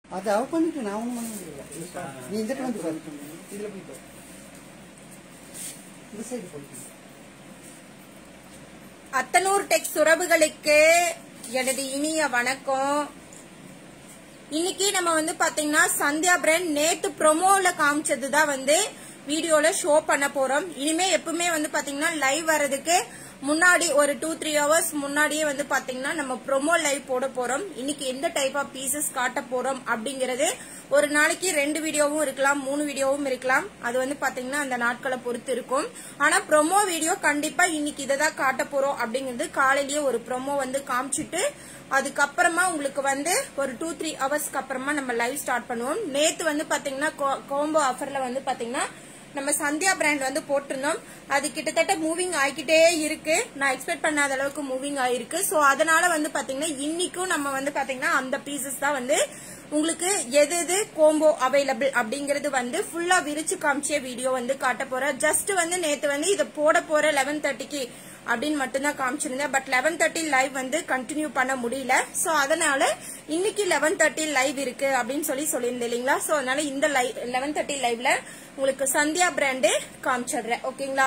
அது அவ பண்ணிட்டு நான் ஒண்ணும் பண்ண முடியல. நீ இந்த பக்கம் வந்து பாரு. இதுல போய் பாரு. இந்த சைடு போய். அத்தனூர் டெக்ஸ் உறவுகளுக்கு எனது இனிய வணக்கம். இன்னைக்கு நம்ம வந்து பாத்தீங்கன்னா சந்தியா பிராண்ட் நேத்து ப்ரோமோல காமிச்சதுதான் வந்து வீடியோல ஷோ பண்ண போறோம். இனிமே எப்பவுமே வந்து பாத்தீங்கன்னா லைவ் வர்றதுக்கு முன்னாடி ஒரு 2-3 hours முன்னாடியே வந்து பாத்தீங்கன்னா நம்ம ப்ரோமோ லைவ் போட போறோம். இன்னைக்கு எந்த டைப் ஆஃப் பீசஸ் காட்ட போறோம் அப்படிங்கறது ஒரு நாளைக்கு 2 வீடியோவும் இருக்கலாம், 3 வீடியோவும் இருக்கலாம். அது வந்து பாத்தீங்கன்னா அந்த நாட்களை பொறுத்து இருக்கும். ஆனா ப்ரோமோ வீடியோ கண்டிப்பா இன்னைக்கு இதான் காட்ட போறோம் அப்படிங்கிறது காலையிலேயே ஒரு ப்ரோமோ வந்து காமிச்சிட்டு அதுக்கப்புறமா உங்களுக்கு வந்து ஒரு 2-3 ஹவர்ஸ்க்கு அப்புறமா நம்ம லைவ் ஸ்டார்ட் பண்ணுவோம். நேத்து வந்து பாத்தீங்கன்னா கோம்போ ஆஃபர்ல வந்து பாத்தீங்கன்னா நம்ம சந்தியா பிராண்ட் வந்து போட்டிருந்தோம். அது கிட்டத்தட்ட மூவிங் ஆகிக்கிட்டே இருக்கு. நான் எக்ஸ்பெக்ட் பண்ணாத அளவுக்கு மூவிங் ஆயிருக்கு. சோ அதனால வந்து பாத்தீங்கன்னா இன்னைக்கும் நம்ம வந்து பாத்தீங்கன்னா அந்த பீசஸ் தான் வந்து உங்களுக்கு எது எது கோம்போ அவைலபிள் அப்படிங்கறது வந்து ஃபுல்லா விரிச்சு காமிச்ச வீடியோ வந்து காட்ட போறேன். ஜஸ்ட் வந்து நேத்து வந்து இதை போட போற 11:30க்கு அப்படின்னு மட்டும்தான் காமிச்சிருந்தேன். பட் 11:30 லைவ் வந்து கண்டினியூ பண்ண முடியல. சோ அதனால இன்னைக்கு 11:30 லைவ் இருக்கு அப்படின்னு சொல்லியிருந்தேன் இல்லைங்களா. சோ அதனால இந்த 11:30 லைவ்ல உங்களுக்கு சந்தியா பிராண்டு காமிச்சிடுறேன். ஓகேங்களா.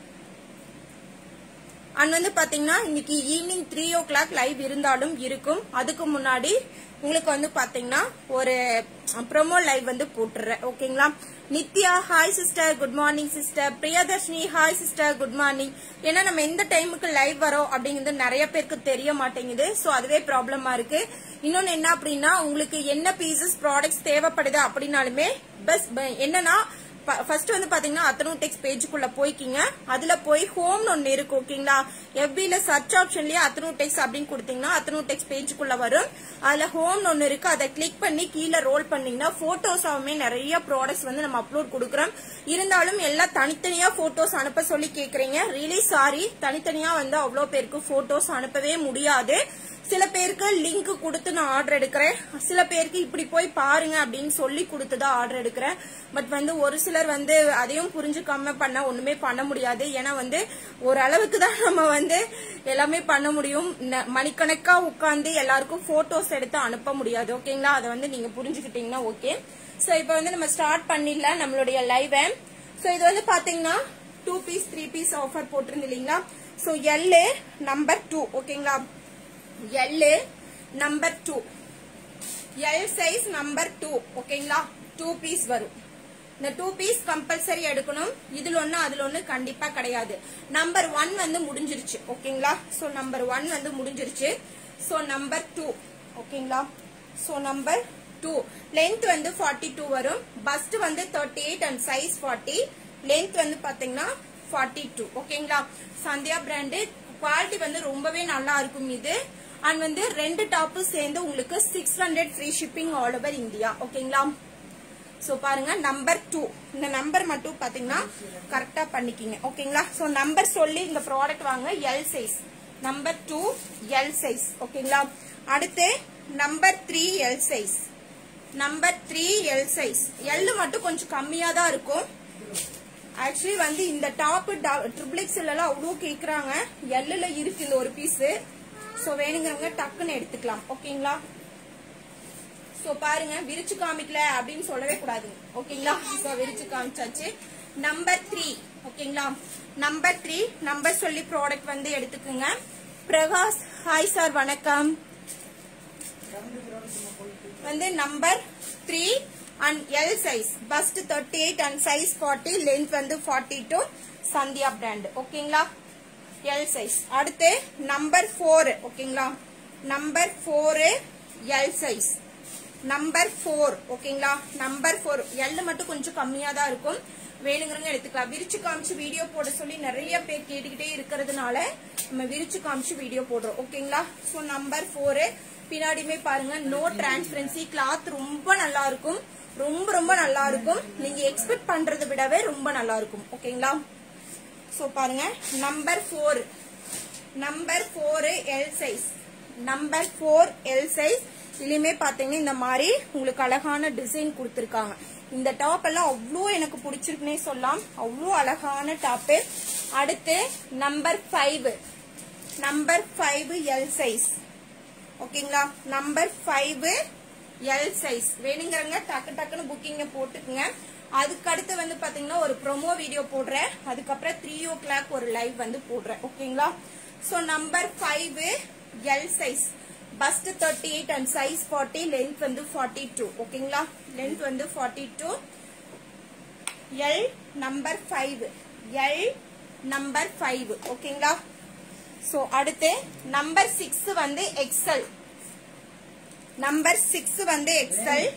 அண்ட் வந்து பாத்தீங்கன்னா இன்னைக்கு ஈவினிங் 3 o'clock லைவ் இருந்தாலும் இருக்கும். அதுக்கு முன்னாடி உங்களுக்கு வந்து பாத்தீங்கன்னா ஒரு ப்ரோமோ லைவ் வந்து போட்டுறேன். ஓகேங்களா. Nithya hi sister, good morning sister. Priyadharshini hi sister, good morning. ஏன்னா நம்ம எந்த டைமுக்கு லைவ் வரோம் அப்படிங்கிறது நிறைய பேருக்கு தெரிய மாட்டேங்குது. சோ அதுவே ப்ராப்ளமா இருக்கு. இன்னொன்னு என்ன அப்படின்னா உங்களுக்கு என்ன பீசஸ் ப்ராடக்ட்ஸ் தேவைப்படுது அப்படின்னாலுமே பஸ் என்னன்னா ஃபர்ஸ்ட் வந்து பாத்தீங்கன்னா அத்தனூர் டெக்ஸ் பேஜுக்குள்ள போய்க்கிங்க. அதுல போய் ஹோம்னு ஒன்னு இருக்கு. ஓகேங்களா. FBல சர்ச் ஆப்ஷன்லயே அத்தனூர் டெக்ஸ் அப்படின்னு கொடுத்தீங்கன்னா அத்தனூர் டெக்ஸ் பேஜுக்குள்ள வரும். அதுல ஹோம்னு ஒன்னு இருக்கு. அதை கிளிக் பண்ணி கீழே ரோல் பண்ணீங்கன்னா போட்டோஸாவுமே நிறைய ப்ராடக்ட்ஸ் வந்து நம்ம அப்லோட் கொடுக்குறோம். இருந்தாலும் எல்லாம் தனித்தனியா போட்டோஸ் அனுப்ப சொல்லி கேக்குறீங்க. ரியலி சாரி, தனித்தனியா வந்து அவ்வளவு பேருக்கு போட்டோஸ் அனுப்பவே முடியாது. சில பேருக்கு லிங்க் கொடுத்து நான் ஆர்டர் எடுக்கிறேன். சில பேருக்கு இப்படி போய் பாருங்க அப்படின்னு சொல்லி கொடுத்துதான் ஆர்டர் எடுக்கிறேன். பட் வந்து ஒரு சிலர் வந்து அதையும் புரிஞ்சுக்காம பண்ண ஒண்ணுமே பண்ண முடியாது. ஏன்னா வந்து ஓரளவுக்கு தான் நம்ம வந்து எல்லாமே பண்ண முடியும். மணிக்கணக்கா உட்கார்ந்து எல்லாருக்கும் போட்டோஸ் எடுத்து அனுப்ப முடியாது. ஓகேங்களா. அதை வந்து நீங்க புரிஞ்சுக்கிட்டீங்கன்னா ஓகே. சோ இப்ப வந்து நம்ம ஸ்டார்ட் பண்ணிடலாம் நம்மளுடைய லைவ். சோ இது வந்து பாத்தீங்கன்னா 2 பீஸ் 3 பீஸ் ஆஃபர் போட்டிருந்து இல்லீங்களா. சோ எல் நம்பர் 2 ஓகேங்களா. L number 2 L size number 2 ஓகேங்களா. 2 பீஸ் வரும். இந்த 2 பீஸ் கம்பல்சரி எடுக்கணும். இதுல ஒண்ணு அதுல ஒண்ணு கண்டிப்பா கிடையாது. நம்பர் 1 வந்து முடிஞ்சிருச்சு. ஓகேங்களா. சோ நம்பர் 1 வந்து முடிஞ்சிருச்சு. சோ நம்பர் 2 ஓகேங்களா. சோ நம்பர் 2 லென்த் வந்து 42 வரும். பஸ்ட் வந்து 38 அண்ட் சைஸ் 40. லென்த் வந்து பாத்தீங்கன்னா 42 ஓகேங்களா. சந்தியா பிராண்டு குவாலிட்டி வந்து ரொம்பவே நல்லா இருக்கும் இது. அண்ட் வந்து 2 டாப் சேர்ந்து உங்களுக்கு 600 free shipping all over India. ஓகேங்களா. சோ பாருங்க நம்பர் 2 இந்த நம்பர் மட்டும் பாத்தீங்கன்னா கரெக்டா பண்ணிக்கிங்க. ஓகேங்களா. சோ நம்பர் சொல்லி இந்த ப்ராடக்ட் வாங்க. L size number 2 L size ஓகேங்களா. அடுத்து number 3 L size number 3 L size. L மட்டும் கொஞ்சம் கம்மியா தான் இருக்கும். ஆக்சுவலி வந்து இந்த டாப் XXX எல்லாம் அவ்வளவு கேக்குறாங்க. எல்லுல இருக்கு இந்த ஒரு பீஸ். சோ வேணுங்கிறவங்க டக்குன்னு எடுத்துக்கலாம். ஓகேங்களா. சோ பாருங்க விரிச்சு காமிக்கல அப்படின்னு சொல்லவே கூடாது. ஓகேங்களா. சோ விரிச்சு காமிச்சாச்சு. நம்பர் 3 ஓகேங்களா. நம்பர் 3 நம்பர் சொல்லி ப்ராடக்ட் வந்து எடுத்துக்குங்க. பிரகாஷ் ஹாய் சார் வணக்கம். வந்து number 3 and L size bust 38 and size 40 length வந்து 42 சந்தியா பிராண்ட். ஓகேங்களா. L size. அடுத்து நம்பர் 4 ஓகேங்களா. நம்பர் 4 L size நம்பர் 4 ஓகேங்களா. நம்பர் 4 L மட்டும் கொஞ்சம் கம்மியா தான் இருக்கும். வேணுங்கிறவங்க எடுத்துக்கலாம். விரிச்சு காமிச்சு வீடியோ போட சொல்லி நிறைய பேர் கேட்டுக்கிட்டே இருக்கிறதுனால நம்ம விரிச்சு காமிச்சு வீடியோ போடுறோம். ஓகேங்களா. சோ நம்பர் 4 பின்னாடியுமே பாருங்க நோ டிரான்ஸ்பரன்சி. கிளாத் ரொம்ப நல்லா இருக்கும். ரொம்ப ரொம்ப நல்லா இருக்கும். நீங்க எக்ஸ்பெக்ட் பண்றதை விடவே ரொம்ப நல்லா இருக்கும். ஓகேங்களா. சோ பாருங்க number 4 number 4 L size number 4 L size. இதுலயுமே பாத்தீங்கன்னா இந்த மாதிரி உங்களுக்கு அழகான டிசைன் கொடுத்திருக்காங்க. இந்த டாப் எல்லாம் அவ்வளோ எனக்கு பிடிச்சிருக்குன்னே சொல்லலாம். அவ்வளோ அழகான டாப். அடுத்து நம்பர் 5 நம்பர் 5 L சைஸ் ஓகேங்களா. நம்பர் 5 எல் சைஸ் வேணுங்கிறவங்க டக்கு டக்குன்னு புக்கிங்க போட்டுக்குங்க. அதுக்கு அடுத்து வந்து பாத்தீங்கன்னா ஒரு ப்ரோமோ வீடியோ போடுறேன். அதுக்கப்புறம் 3 o'clock ஒரு லைவ் வந்து போடுறேன். ஓகேங்களா? So number 5 L size, bust 38 and size 40, length வந்து 42. ஓகேங்களா? லென்த் வந்து 42. L number 5, L number 5. ஓகேங்களா? சோ அடுத்து நம்பர் 6 வந்து எக்ஸல், நம்பர் 6 வந்து எக்ஸல்.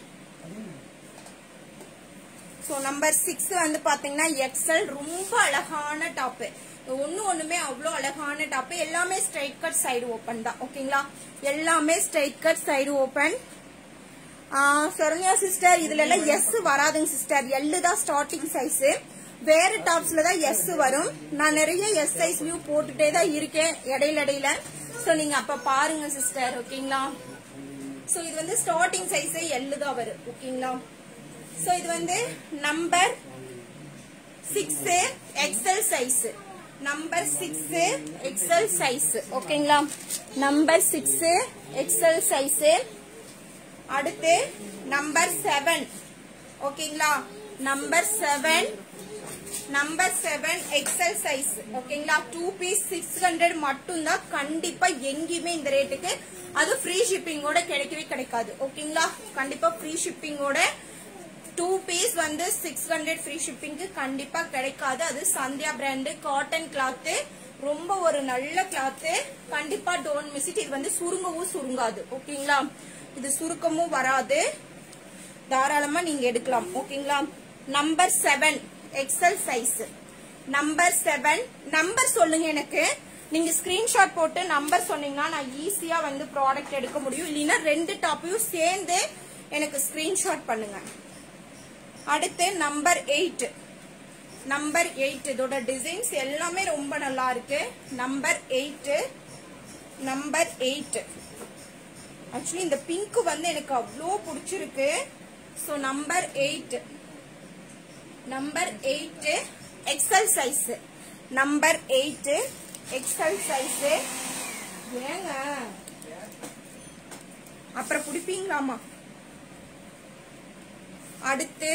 சோ நம்பர் 6 வந்து பாத்தீங்கன்னா எக்ஸல், ரொம்ப அழகான டாப். ஒண்ணுமே அவ்வளவு அழகான டாப். எல்லாமே ஸ்ட்ரைட் கட் சைடு ஓபன் தான். ஓகேங்களா? எல்லாமே straight cut side open. Saranya sister இதுல எல்லாம் எஸ் வராதுங்க சிஸ்டர், எல் தான் ஸ்டார்டிங் சைஸ். வேற டாப்ஸ்ல தான் எஸ் வரும். நான் நிறைய எஸ் சைஸ் வியூ போட்டுட்டே தான் இருக்கேன் இடையில. சோ நீங்க அப்ப பாருங்க சிஸ்டர். ஓகேங்களா? சோ இது வந்து ஸ்டார்டிங் சைஸ் எல் தான் வரும். ஓகேங்களா? சோ இது வந்து number 6 XL size, number 6 XL size. ஓகேங்களா? Number 6 XL size. அடுத்து நம்பர் 7. ஓகேங்களா? Number 7, number 7 XL size. ஓகேங்களா? 2 பீஸ் 600 மட்டும் தான். கண்டிப்பா எங்கேயுமே இந்த ரேட்டுக்கு, அது ஃப்ரீ ஷிப்பிங்கோட கிடைக்கவே கிடைக்காது. ஓகேங்களா? கண்டிப்பா ஃப்ரீ ஷிப்பிங்கோட 2 பீஸ் வந்து 600 ஃப்ரீ ஷிப்பிங்க்கு கண்டிப்பா கிடைக்காது. அது சந்தியா பிராண்ட் காட்டன் கிளாத், ரொம்ப ஒரு நல்ல கிளாத். கண்டிப்பா டோன்ட் மிஸ் இட். இது வந்து சுருங்கவும் சுருங்காது. ஓகேங்களா? இது சுருக்கமும் வராது. தாராளமா நீங்க எடுக்கலாம். ஓகேங்களா? Number 7 XL size, number 7. Number சொல்லுங்க எனக்கு. நீங்க ஸ்கிரீன்ஷாட் போட்டு நம்பர் சொன்னீங்கன்னா நான் ஈஸியா வந்து ப்ராடக்ட் எடுக்க முடியும். இல்லைன்னா 2 டாப்பையும் சேர்ந்து எனக்கு ஸ்கிரீன்ஷாட் பண்ணுங்க. அடுத்து நம்பர் 8, நம்பர் 8. இதோட டிசைன்ஸ் எல்லாமே ரொம்ப நல்லா இருக்கு. Number 8, number 8. ஆக்சுவலி இந்த பிங்க் வந்து எனக்கு அவ்வளோ பிடிச்சிருக்கு. So number 8, number 8 XL size, number 8 XL size. ஏங்க அப்புறம் பிடிப்பீங்களாமா? அடுத்து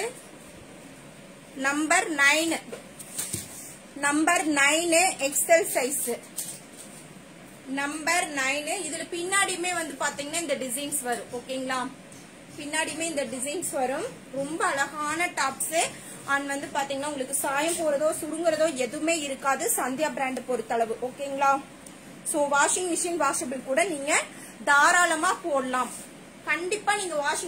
number 9, number 9 XL size, number 9. இதுல பின்னாடியுமே வந்து பாத்தீங்கன்னா இந்த டிசைன்ஸ் வரும். ஓகேங்களா? பின்னாடியுமே இந்த டிசைன்ஸ் வரும். ரொம்ப அழகான டாப்ஸ். அண்ட் வந்து பாத்தீங்கன்னா உங்களுக்கு சாயம் போறதோ சுருங்குறதோ எதுவுமே இருக்காது சந்தியா பிராண்ட் பொறுத்தளவு. ஓகேங்களா? சோ வாஷிங் மிஷின் வாஷபிள் கூட நீங்க தாராளமா போடலாம். கண்டிப்பா நீங்க வாஷிங்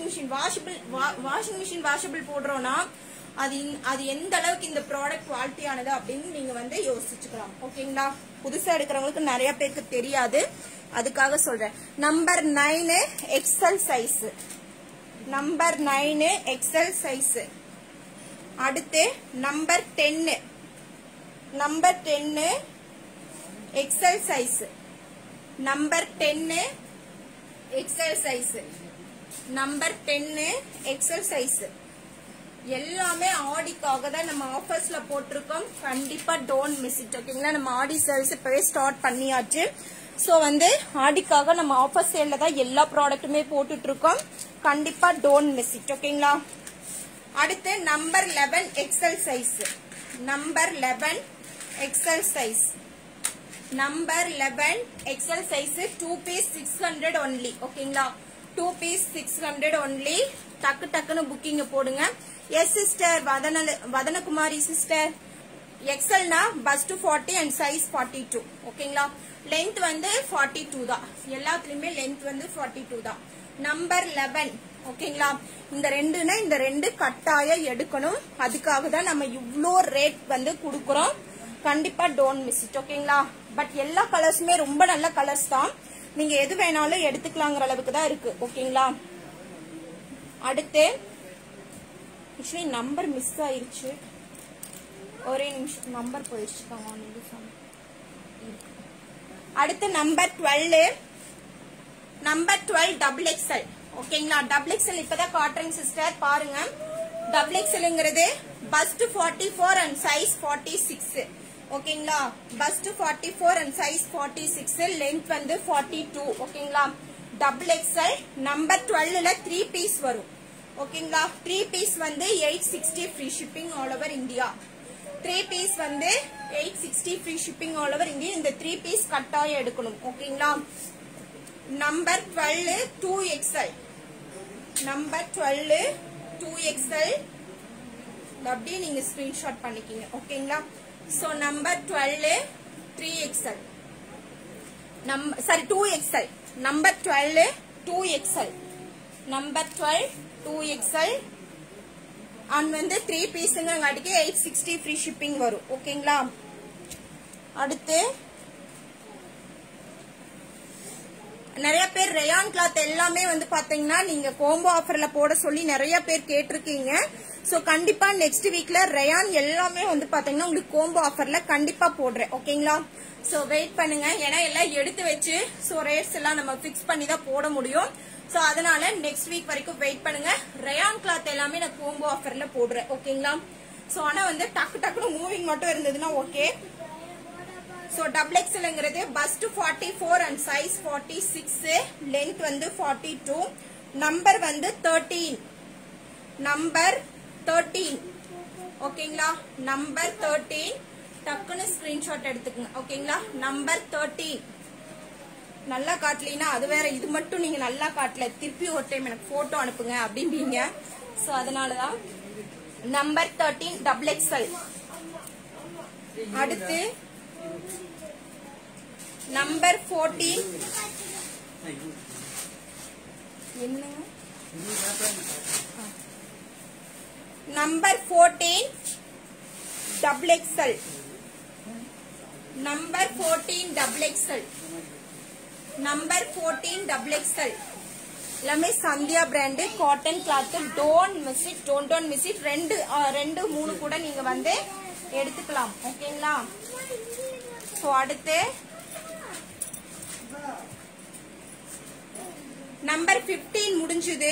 மிஷின் வாஷபிள் போடுறோம்னா அது எந்த அளவுக்கு இந்த ப்ராடக்ட் குவாலிட்டியானது அப்படின்னு நீங்க வந்து யோசிச்சுக்கலாம். ஓகேங்களா? புதுசா எடுக்கிறவங்களுக்கு நிறைய பேருக்கு தெரியாது, அதுக்காக சொல்றேன். Number 9 XL size, number 9 XL size. அடுத்து number 10, number 10 XL size, number 10 XL size, number 10 XL size. எல்லாமே ஆடிக்காக தான் நம்ம ஆஃபர்ஸ்ல போட்டிருக்கோம். கண்டிப்பா டோன்ட் மிஸ் இட். ஓகேங்களா? நம்ம ஆடி சேல்ஸ் இப்பவே ஸ்டார்ட் பண்ணியாச்சு. சோ வந்து ஆடிக்காக நம்ம ஆஃபர் சேல்ல தான் எல்லா ப்ராடக்ட்டுமே போட்டுட்டு இருக்கோம். கண்டிப்பா டோன்ட் மிஸ் இட். ஓகேங்களா? அடுத்து number 11 XL size, number 11 XL size, number 11 XL size. 2 piece 600 only. ஓகேங்களா? 2 பீஸ் 600 ஒன்லி. டக்கு டக்குன்னு புக்கிங் போடுங்க. Yes sister, Vadhanakumari sister. எக்ஸல்னா பஸ்ட் 40 அண்ட் சைஸ் 42. ஓகேங்களா? லென்த் வந்து 42 தான். எல்லாத்துலயுமே லென்த் வந்து 42 தான். நம்பர் 11. ஓகேங்களா? இந்த 2னா இந்த 2 கட்டாயம் எடுக்கணும். அதுக்காக தான் நம்ம இவ்ளோ ரேட் வந்து கொடுக்கறோம். கண்டிப்பா டோன்ட் மிஸ் இட். ஓகேங்களா? பட் எல்லா கலர்ஸுமே ரொம்ப நல்ல கலர்ஸ் தான். நீங்க எது வேணாலும் எடுத்துக்கலாங்கிற அளவுக்கு தான் இருக்கு. ஓகேங்களா? அடுத்து ஆக்சுவலி நம்பர் மிஸ் ஆயிருச்சு. ஒரே நிமிஷம், நம்பர் போயிடுச்சு. அடுத்து நம்பர் 12, நம்பர் 12 டபுள் எக்ஸ்எல். ஓகேங்களா? டபுள் எக்ஸ்எல் இப்பதான் காட்டுறேன் சிஸ்டர், பாருங்க. டபுள் எக்ஸ்எல்ங்கிறது பஸ்ட் 44 அண்ட் சைஸ் 46. ஓகேங்களா? பஸ்ட் 44 அண்ட் சைஸ் 46, லென்த் வந்து 42. ஓகேங்களா? டபுள் எக்ஸ்எல் நம்பர் 12ல 3 பீஸ் வரும். ஓகேங்களா? 3 பீஸ் வந்து 860 free shipping all over India. 3 piece வந்து 860 free shipping all over India. இந்த 3 பீஸ் கட்டாயம் எடுக்கணும். ஓகேங்களா? Number 12 2XL. நம்பர் 12 2XL அப்படியே நீங்க ஸ்கிரீன்ஷாட் பண்ணிக்கீங்க. ஓகேங்களா? So number 12 3XL. Sorry 2XL. Number 12 2XL. Number 12 2XL and வந்து 3 பீஸுங்கிறங்காட்டிக்கு 860 ஃப்ரீ ஷிப்பிங் வரும். ஓகேங்களா? அடுத்து நிறைய பேர் ரயான் கிளாத் எல்லாமே வந்து பாத்தீங்கன்னா நீங்க கோம்போ ஆஃபர்ல போட சொல்லி நிறைய பேர் கேட்டிருக்கீங்க. சோ கண்டிப்பா நெக்ஸ்ட் வீக்ல ரயான் எல்லாமே வந்து பாத்தீங்கன்னா உங்களுக்கு கோம்போ ஆஃபர்ல கண்டிப்பா போடுறேன். ஓகேங்களா? சோ வெயிட் பண்ணுங்க. ஏன்னா எல்லாம் எடுத்து வச்சு சோ ரேட்ஸ் எல்லாம் நம்ம பிக்ஸ் பண்ணி தான் போட முடியும். சோ அதனால நெக்ஸ்ட் வீக் வரைக்கும் வெயிட் பண்ணுங்க. ரயான் கிளாத் எல்லாமே நான் கோம்போ ஆஃபர்ல போடுறேன். ஓகேங்களா? சோ ஆனா வந்து டக்கு டக்குனு மூவிங் மட்டும் இருந்ததுன்னா ஓகே. சோ டபுள் எக்ஸ்எல்ங்கிறது பஸ்ட் 44 அண்ட் சைஸ் 46, லென்த் வந்து 42, நம்பர் வந்து 13. நம்பர் 13. ஓகேங்களா? நம்பர் 13 டக்குன்னு ஸ்கிரீன்ஷாட் எடுத்துக்கங்க. ஓகேங்களா? நம்பர் 13 நல்லா காட்டலீங்கன்னா அது வேற. இது மட்டும் நீங்க நல்லா காட்டல திருப்பி ஒரு டைம் எனக்கு போட்டோ அனுப்புங்க அப்படிம்பீங்க. சோ அதனாலதான் நம்பர் 13 டபுள் எக்ஸ்எல். அடுத்து நம்பர் 14 என்னங்க number 14 double XL. Number 14 double XL. Number 14 double XL எல்லாமே Sandhya brand cotton cloth. Don't miss it. Don't miss it. 2 3 கூட நீங்க வந்து எடுத்துக்கலாம். ஓகேங்களா? சோ அடுத்து நம்பர் 15 முடிஞ்சது.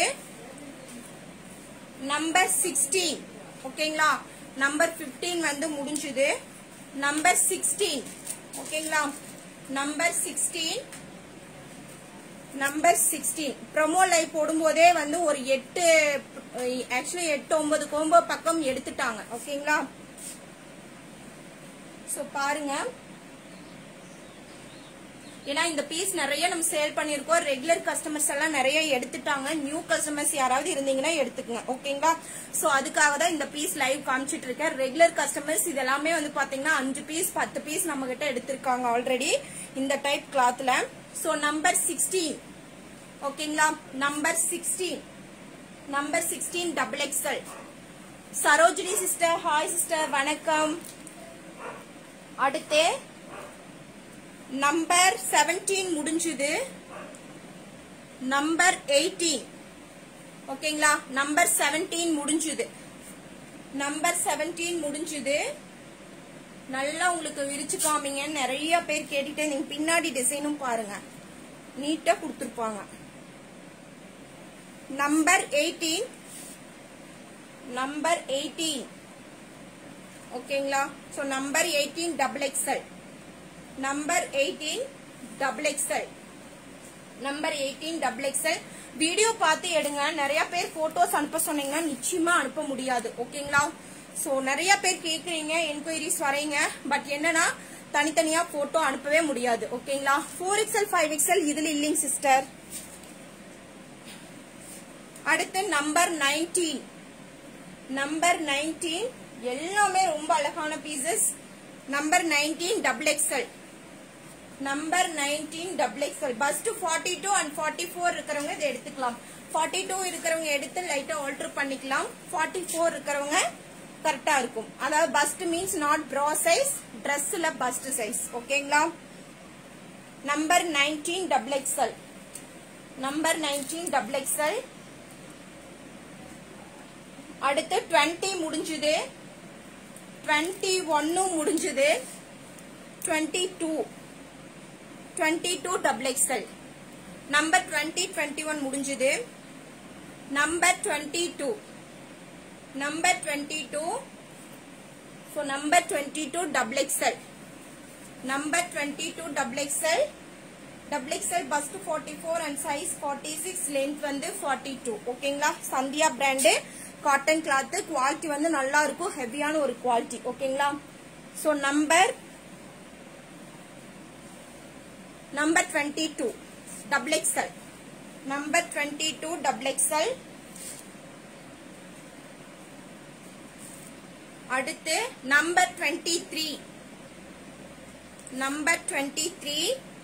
நம்பர் 16. ஓகேங்களா? நம்பர் 15 வந்து முடிஞ்சது. நம்பர் 16. ஓகேங்களா? நம்பர் 16. நம்பர் 16 ப்ரோமோ லைவ் போடும்போதே வந்து ஒரு 8 ஆக்சுவலி 8-9 கோம்போ பக்கம் எடுத்துட்டாங்க. ஓகேங்களா? சோ பாருங்க. ஏன்னா இந்த பீஸ் நிறைய நம்ம சேல் பண்ணிருக்கோம். ரெகுலர் கஸ்டமர்ஸ் எல்லாம் நிறைய எடுத்துட்டாங்க. நியூ கஸ்டமர்ஸ் யாராவது இருந்தீங்கன்னா எடுத்துக்கங்க. ஓகேங்களா? சோ அதுக்காக தான் இந்த பீஸ் லைவ் காமிச்சிட்டு இருக்கேன். ரெகுலர் கஸ்டமர்ஸ் இதெல்லாமே வந்து பாத்தீங்கன்னா 5 பீஸ் 10 பீஸ் நம்ம கிட்ட எடுத்திருக்காங்க ஆல்ரெடி இந்த டைப் கிளாத்ல. So number 16. ஓகேங்களா? Number 16. Number 16 double XL. Sarojini sister hi sister வணக்கம். அடுத்து நம்பர் 17 முடிஞ்சது. நம்பர் 18. ஓகேங்களா? நம்பர் 17 முடிஞ்சது. நம்பர் 17 முடிஞ்சது. நல்லா உங்களுக்கு விரிச்சு காமிங்கன்னு நிறைய பேர் கேட்டுட்டு நீங்க பின்னாடி டிசைனும் பாருங்க நீட்டா கொடுத்துருப்பாங்க. நம்பர் 18. நம்பர் 18. ஓகேங்களா? So number 18 double XL. Number 18 double XL. Number 18 double XL. Video பார்த்து எடுங்க. நிறைய பேர் போட்டோஸ் அனுப்ப சொன்னீங்கன்னா நிச்சயமா அனுப்ப முடியாது. ஓகேங்களா? சோ நிறைய பேர் கேக்குறீங்க, என்கொயரிஸ் வரீங்க. பட் என்னன்னா தனித்தனியா போட்டோ அனுப்பவே முடியாது. ஓகேங்களா? 4XL 5XL இதுல இல்லைங்க சிஸ்டர். அடுத்து நம்பர் 19. நம்பர் 19 எல்லாமே ரொம்ப அழகான pieces. Number 19 double XL. Number 19 double XL. Bust 42 and 44 இருக்கிறவங்க இதை எடுத்துக்கலாம். 42 இருக்கிறவங்க எடுத்து லைட்டா ஆல்டர் பண்ணிக்கலாம். 44 இருக்கிறவங்க கரெக்டா இருக்கும். அதாவது bust means not bra size, டிரெஸ்ல பஸ்ட் சைஸ். ஓகேங்களா? Number 19 double XL. Number 19 double XL. அடுத்து 20 முடிஞ்சது. 21 முடிஞ்சது. 22 டபுள் எக்ஸ்எல். நம்பர் 20 21 முடிஞ்சது. Number 22. Number 22. So number 22 double XL. Number 22 double XL. XXL bust 44 and size 46, length வந்து 42. ஓகேங்களா? Sandhya brand cotton cloth, quality வந்து நல்லா இருக்கும், ஹெவியான ஒரு குவாலிட்டி. ஓகேங்களா? So number 22 XXL, number 22 XXL. அடுத்து number 23, number 23,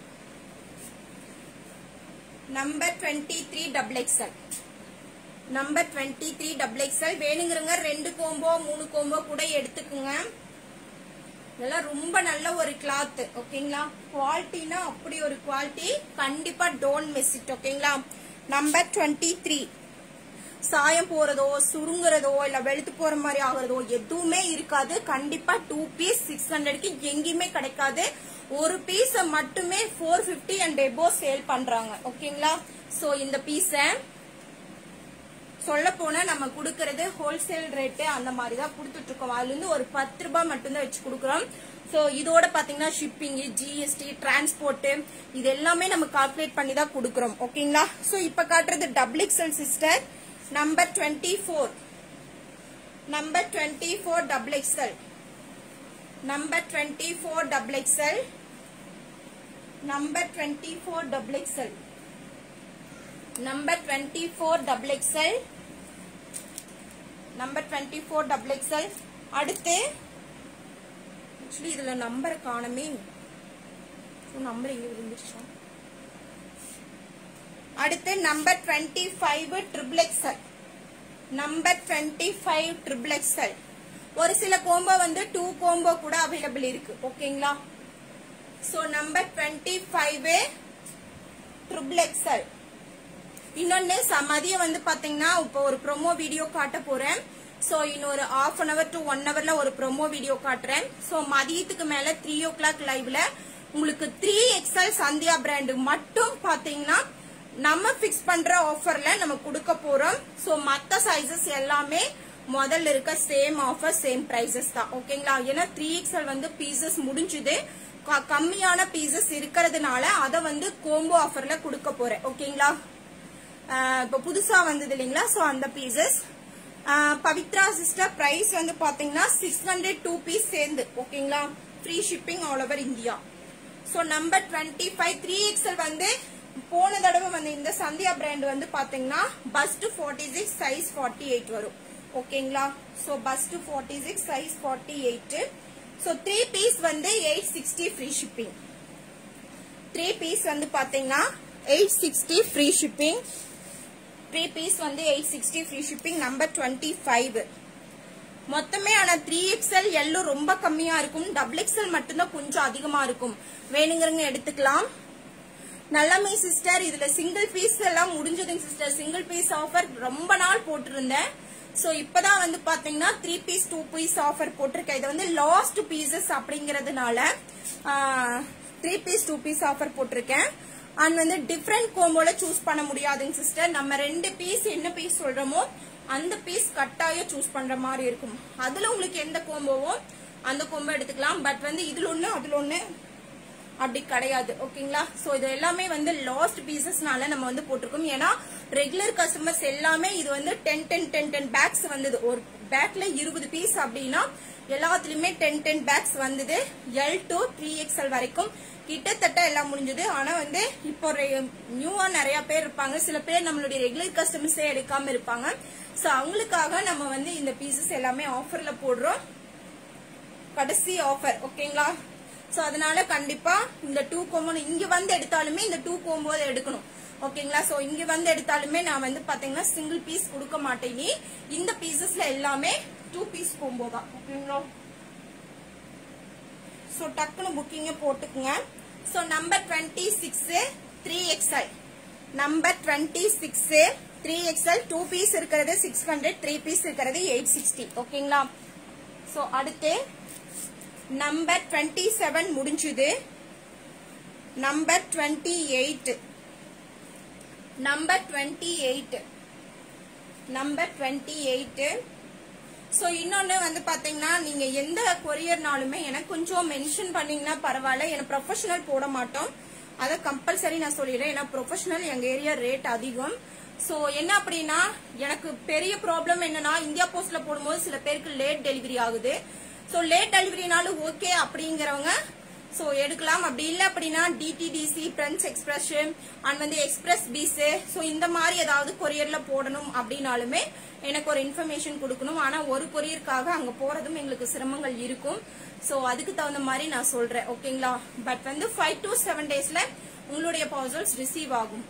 number 23 XXL, number 23 XXL. வேணுங்கிறங்க 2 கோம்போ 3 கோம்போ கூட எடுத்துக்குங்க. இதெல்லாம் ரொம்ப நல்ல ஒரு கிளாத். ஓகேங்களா? குவாலிட்டினா அப்படி ஒரு குவாலிட்டி, கண்டிப்பா டோன்ட் மிஸ் இட். ஓகேங்களா? நம்பர் 23. சாயம் போறதோ சுருங்குறதோ இல்ல வெளுத்து போற மாதிரி ஆகுறதோ எதுவுமே இருக்காது. கண்டிப்பா 2 பீஸ் 600க்கு எங்கேயுமே கிடைக்காது. ஒரு பீஸ மட்டுமே 450 and above சேல் பண்றாங்க. ஓகேங்களா? சோ இந்த பீஸ சொல்ல போனா நம்ம குடுக்கறது ஹோல்சேல் ரேட்டு அந்த மாதிரி தான் கொடுத்துட்டு இருக்கோம். அதுல இருந்து ஒரு 10 ரூபாய் மட்டும் தான் வச்சு கொடுக்குறோம். சோ இதோட பாத்தீங்கன்னா ஷிப்பிங், ஜிஎஸ்டி, டிரான்ஸ்போர்ட் இது எல்லாமே நம்ம கால்குலேட் பண்ணி தான் கொடுக்குறோம். ஓகேங்களா? சோ இப்ப காட்டுறது XXL sister, number 24, number 24 XXL, number 24 XXL, number 24 XXL, number 24 XXL, number 24 XXL. அடுத்து ஆக்சுவலி இதுல நம்பர் காணமே, நம்பர் எங்க விழுந்துருச்சா? அடுத்து நம்பர் 25 XXL, நம்பர் 25 XXL. ஒரு சில கோம்போ வந்து 2 கோம்போ கூட அவைலபிள் இருக்கு. ஓகேங்களா? So number 25 XXL. இன்னொன்னு மதியம் வந்து பாத்தீங்கன்னா இப்போ ஒரு ப்ரோமோ வீடியோ காட்ட போறேன். சோ இன்னொரு 1/2 hour to 1 hourல ஒரு ப்ரோமோ வீடியோ காட்டுறேன். சோ மதியத்துக்கு மேல 3 o'clock லைவ்ல உங்களுக்கு 3XL சந்தியா பிராண்ட் மட்டும் பாத்தீங்கன்னா நம்ம பிக்ஸ் பண்ற ஆஃபர்ல நம்ம கொடுக்க போறோம். சோ மத்த சைசஸ் எல்லாமே முதல்ல இருக்க சேம் ஆஃபர், சேம் பிரைசஸ் தான். ஓகேங்களா? ஏன்னா 3XL வந்து பீசஸ் முடிஞ்சுது, கம்மியான பீசஸ் இருக்கிறதுனால அத வந்து கோம்போ ஆஃபர்ல கொடுக்க போறேன். ஓகேங்களா? இப்ப புதுசா வந்தது இல்லைங்களா? சோ அந்த பீசஸ். பவித்ரா சிஸ்டர் பிரைஸ் வந்து பாத்தீங்கன்னா 600 2 பீஸ் சேர்ந்து. ஓகேங்களா? Free shipping all over India. So number 25 3XL வந்து போன தடவை வந்து இந்த சந்தியா பிராண்ட் வந்து பாத்தீங்கன்னா பஸ்ட் 46 சைஸ் 48 வரும். ஓகேங்களா? So bust 46 size 48. So 3 piece வந்து 860 ஃப்ரீ ஷிப்பிங். 3 பீஸ் வந்து பாத்தீங்கன்னா 860 ஃப்ரீ ஷிப்பிங். 3 பீஸ் வந்து 860 ஃப்ரீ ஷிப்பிங். நம்பர் 25. மொத்தமே ஆனா 3XL எல்லோ ரொம்ப கம்மியா இருக்கும், XXL மட்டும்தான் கொஞ்சம் அதிகமா இருக்கும். வேணுங்கிறங்க எடுத்துக்கலாம். நல்லாமே சிஸ்டர் இதுல சிங்கிள் பீஸ் எல்லாம் முடிஞ்சதுங்க சிஸ்டர். சிங்கிள் பீஸ் ஆஃபர் ரொம்ப நாள் போட்டிருந்தேன். சோ இப்பதான் வந்து பாத்தீங்கன்னா 3 பீஸ் 2 பீஸ் ஆஃபர் போட்டிருக்கேன். இது வந்து லாஸ்ட் பீசஸ் அப்படிங்கறதுனால 3 பீஸ் 2 பீஸ் ஆஃபர் போட்டிருக்கேன். அண்ட் வந்து டிஃபரெண்ட் கோம்போல சூஸ் பண்ண முடியாதுங்க சிஸ்டர். நம்ம 2 பீஸ் என்ன பீஸ் சொல்றோமோ அந்த பீஸ் கட்டாயம் சூஸ் பண்ற மாதிரி இருக்கும். அதுல உங்களுக்கு எந்த கோம்போவோ அந்த கோம்போ எடுத்துக்கலாம். பட் வந்து இதுல ஒண்ணு அதுல ஒண்ணு அப்படி கிடையாது. ஓகேங்களா? சோ இது எல்லாமே வந்து லாஸ்ட் பீசஸ்னால நம்ம வந்து போட்டிருக்கோம். ஏன்னா ரெகுலர் கஸ்டமர்ஸ் எல்லாமே இது வந்து 10 பேக்ஸ் வந்தது. ஒரு பேக்ல 20 பீஸ் அப்படின்னா எல்லாத்துலயுமே 10 பேக்ஸ் வந்தது. L to 3XL வரைக்கும் கிட்டத்தட்ட எல்லாம் முடிஞ்சது. ஆனா வந்து இப்போ நியூவா நிறைய பேர் இருப்பாங்க, சில பேர் நம்மளுடைய ரெகுலர் கஸ்டமர்ஸே எடுக்காம இருப்பாங்க. சோ அவங்களுக்காக நம்ம வந்து இந்த பீசஸ் எல்லாமே ஆஃபர்ல போடுறோம், கடைசி ஆஃபர். ஓகேங்களா? சோ அதனால கண்டிப்பா இந்த 2 கோம்போ இங்க வந்து எடுத்தாலுமே இந்த 2 கோம்போ எடுக்கணும். ஓகேங்களா? சோ இங்க வந்து எடுத்தாலுமே நான் வந்து பாத்தீங்கன்னா சிங்கிள் பீஸ் கொடுக்க மாட்டேன். இந்த பீசஸ்ல எல்லாமே 2 பீஸ் கோம்போ தான். ஓகேங்களா? சோ டக்குனு புக்கிங்க போட்டுக்குங்க. So number 26 3XL, number 26 3XL 2 piece இருக்கிறது 600, 3 பீஸ் இருக்கிறது 860. ஓகேங்களா? சோ அடுத்து நம்பர் 27 முடிஞ்சுது. Number 28, number 28, number 28. சோ இன்னொன்னு வந்து பாத்தீங்கன்னா நீங்க எந்த கொரியர்னாலுமே எனக்கு கொஞ்சம் மென்ஷன் பண்ணீங்கன்னா பரவாயில்ல. எனக்கு ப்ரொஃபஷனல் போட மாட்டோம். அதை கம்பல்சரி நான் சொல்லிடுறேன். ஏன்னா ப்ரொஃபஷனல் எங்க ஏரியா ரேட் அதிகம். சோ என்ன அப்படின்னா எனக்கு பெரிய ப்ராப்ளம் என்னன்னா இந்தியா போஸ்ட்ல போடும்போது சில பேருக்கு லேட் டெலிவரி ஆகுது. சோ லேட் டெலிவரினாலும் ஓகே அப்படிங்கிறவங்க சோ எடுக்கலாம். அப்படி இல்ல அப்படின்னா டிடிடிசி, பிரெஞ்ச் எக்ஸ்பிரஸ் அண்ட் வந்து எக்ஸ்பிரஸ் பீஸ் சோ இந்த மாதிரி ஏதாவது கொரியர்ல போடணும் அப்படின்னாலுமே எனக்கு ஒரு இன்ஃபர்மேஷன் கொடுக்கணும். ஆனா ஒரு கொரியருக்காக அங்க போறதும் எங்களுக்கு சிரமங்கள் இருக்கும். சோ அதுக்கு தகுந்த மாதிரி நான் சொல்றேன். ஓகேங்களா? பட் வந்து 5 to 7 daysல உங்களுடைய பார்சல்ஸ் ரிசீவ் ஆகும்.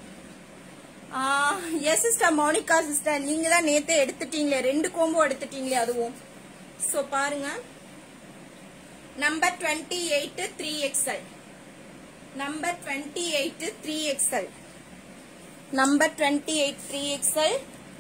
எஸ் சிஸ்டர், மோனிகா சிஸ்டர், நீங்க தான் நேத்தே எடுத்துட்டீங்களே, 2 கோம்போ எடுத்துட்டீங்களே அதுவும். சோ பாருங்க, number 28 3XL, number 28 3XL, number 28 3XL,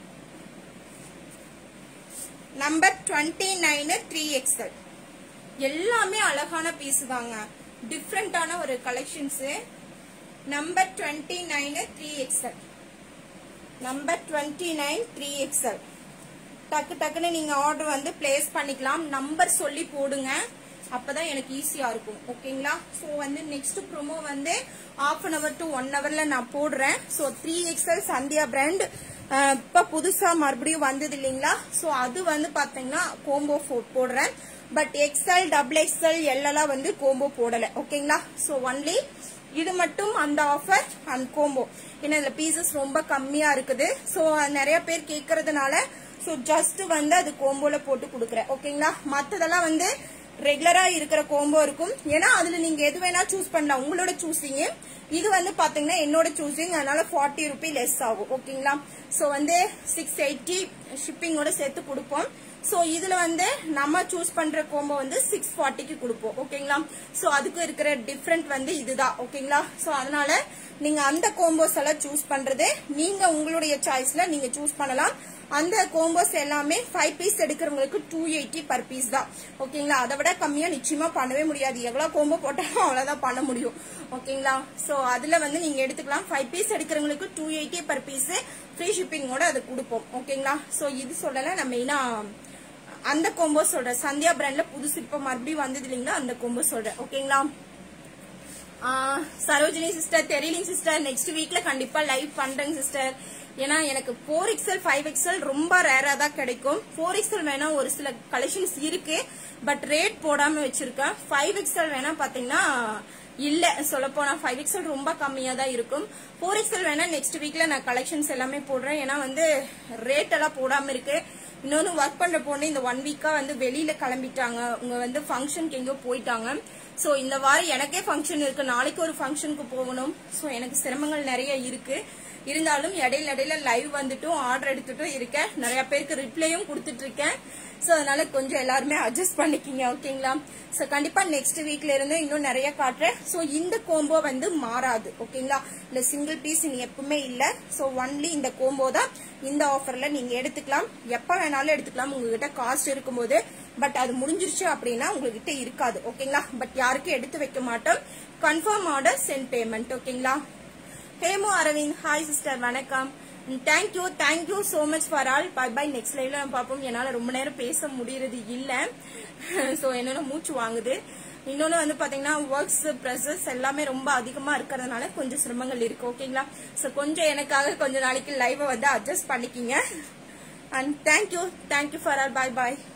number 29 3XL. எல்லாமே அழகான பீஸ் தாங்க, டிஃப்ரெண்டான ஒரு collections. Number 29 3XL, number 29 3XL. டக்கு டக்குன்னு நீங்க ஆர்டர் வந்து பிளேஸ் பண்ணிக்கலாம். நம்பர் சொல்லி போடுங்க, அப்பதான் எனக்கு ஈஸியா இருக்கும். ஓகேங்களா? சோ வந்து நெக்ஸ்ட் ப்ரோமோ வந்து 1/2 hour to 1 hourல நான் போடுறேன். சோ 3XL சந்தியா பிராண்ட் இப்ப புதுசா மறுபடியும் வந்தது இல்லீங்களா? சோ அது வந்து பாத்தீங்கன்னா கோம்போ போடுறேன். பட் XL, XXL, எல்லாம் வந்து கோம்போ போடல. ஓகேங்களா? சோ ஒன்லி இது மட்டும் அந்த ஆஃபர் அண்ட் கோம்போ. ஏன்னா இதுல பீசஸ் ரொம்ப கம்மியா இருக்குது. சோ நிறைய பேர் கேக்குறதுனால சோ ஜஸ்ட் வந்து அது கோம்போல போட்டு கொடுக்குறேன். ஓகேங்களா? மத்ததெல்லாம் வந்து ரெகுலரா இருக்கிற கோம்போ இருக்கும். ஏன்னா அதுல நீங்க எது வேணா சூஸ் பண்ணலாம், உங்களோட சூசிங். இது வந்து பாத்தீங்கன்னா என்னோட சூசிங், அதனால 40 ரூபீ லெஸ் ஆகும். ஓகேங்களா? சோ வந்து 680 ஷிப்பிங்கோட சேர்த்து கொடுப்போம். சோ இதுல வந்து நம்ம சூஸ் பண்ற கோம்போ வந்து 640க்கு கொடுப்போம். ஓகேங்களா? சோ அதுக்கு இருக்கிற டிஃபரெண்ட் வந்து இதுதான். ஓகேங்களா? சோ அதனால நீங்க அந்த கோம்போஸ் எல்லாம் சூஸ் பண்றது நீங்க உங்களுடைய சாய்ஸ்ல நீங்க சூஸ் பண்ணலாம். அந்த கோம்போஸ் எல்லாமே 5 பீஸ் எடுக்கிறவங்களுக்கு 280 per பீஸ் தான். ஓகேங்களா? அதை விட கம்மியா நிச்சயமா பண்ணவே முடியாது. எவ்வளவு கோம்போ போட்டாலும் அவ்வளவுதான் பண்ண முடியும். ஓகேங்களா? சோ அதுல வந்து நீங்க எடுத்துக்கலாம். 5 பீஸ் எடுக்கிறவங்களுக்கு 280 per பீஸ் ஃப்ரீ ஷிப்பிங்கோட அது கொடுப்போம். ஓகேங்களா? சோ இது சொல்லல, நான் மெயினா அந்த கோம்போ சொல்றேன். சந்தியா பிராண்ட்ல புதுசு இப்ப மறுபடியும் வந்தது இல்லைங்களா, அந்த கோம்போ சொல்றேன். ஓகேங்களா? சரோஜினி சிஸ்டர், தெரியலிங் சிஸ்டர், நெக்ஸ்ட் வீக்ல கண்டிப்பா லைவ் பண்றேங்க சிஸ்டர். ஏன்னா எனக்கு 4XL 5XL ரொம்ப ரேரா தான் கிடைக்கும். 4XL வேணா ஒரு சில கலெக்ஷன்ஸ் இருக்கு, பட் ரேட் போடாம வச்சிருக்கேன். 5XL வேணா பாத்தீங்கன்னா இல்ல, சொல்ல போனா 5XL ரொம்ப கம்மியா தான் இருக்கும். 4XL வேணா நெக்ஸ்ட் வீக்ல நான் கலெக்ஷன்ஸ் எல்லாமே போடுறேன். ஏன்னா வந்து ரேட் எல்லாம் போடாம இருக்கு. இன்னொன்னு ஒர்க் பண்ற பொண்ணு இந்த 1 வீக்கா வந்து வெளியில கிளம்பிட்டாங்க, உங்க வந்து ஃபங்க்ஷனுக்கு எங்கயோ போயிட்டாங்க. சோ இந்த வாரம் எனக்கே ஃபங்க்ஷன் இருக்கு, நாளைக்கு ஒரு ஃபங்க்ஷனுக்கு போகணும். சோ எனக்கு சிரமங்கள் நிறைய இருக்கு. இருந்தாலும் இடையில லைவ் வந்துட்டும் ஆர்டர் எடுத்துட்டும் இருக்கேன். நிறைய பேருக்கு ரிப்ளையும் கொடுத்துட்டு இருக்கேன். சோ அதனால கொஞ்சம் எல்லாருமே அட்ஜஸ்ட் பண்ணிக்கிங்க. ஓகேங்களா? சோ கண்டிப்பா நெக்ஸ்ட் வீக்ல இருந்து இன்னும் நிறைய காட்டுறேன். சோ இந்த கோம்போ வந்து மாறாது. ஓகேங்களா? இந்த சிங்கிள் பீஸ் இனி எப்பவுமே இல்ல. சோ ஒன்லி இந்த கோம்போ தான் இந்த ஆஃபர்ல நீங்க எடுத்துக்கலாம். எப்ப வேணாலும் எடுத்துக்கலாம் உங்ககிட்ட காஸ்ட் இருக்கும்போது. பட் அது முடிஞ்சிருச்சு அப்படின்னா உங்ககிட்ட இருக்காது. ஓகேங்களா? பட் யாருக்கும் எடுத்து வைக்க மாட்டோம். Confirm order, send payment. ஓகேங்களா? ஹேமோ அரவிந்த், ஹாய் சிஸ்டர், வணக்கம். Thank you so much for all. Bye bye. Next லைவ்ல பார்ப்போம். என்னால ரொம்ப நேரம் பேச முடியறது இல்ல. சோ என்னோட மூச்சு வாங்குது. இன்னொன்னு வந்து பாத்தீங்கன்னா ஒர்க்ஸ் ப்ரெஷர்ஸ் எல்லாமே ரொம்ப அதிகமா இருக்கிறதுனால கொஞ்சம் சிரமங்கள் இருக்கு. ஓகேங்களா? சோ கொஞ்சம் எனக்காக கொஞ்ச நாளைக்கு லைவ் வந்து அட்ஜஸ்ட் பண்ணிக்கிங்க. And thank you for all. Bye bye.